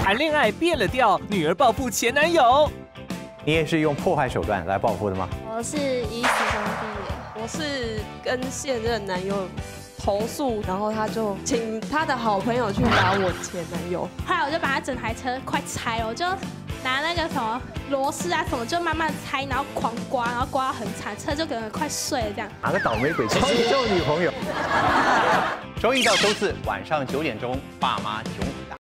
谈恋爱变了调，女儿报复前男友。 你也是用破坏手段来报复的吗？ 我是以死相逼耶。 我是跟现任男友投诉，然后他就请他的好朋友去打我前男友。 后来我就把他整台车快拆了，我就拿那个什么螺丝啊什么，就慢慢拆，然后狂刮，然后刮到很惨，车就可能快碎了这样。 哪个倒霉鬼教你交女朋友？周一到周四晚上9点钟，爸妈9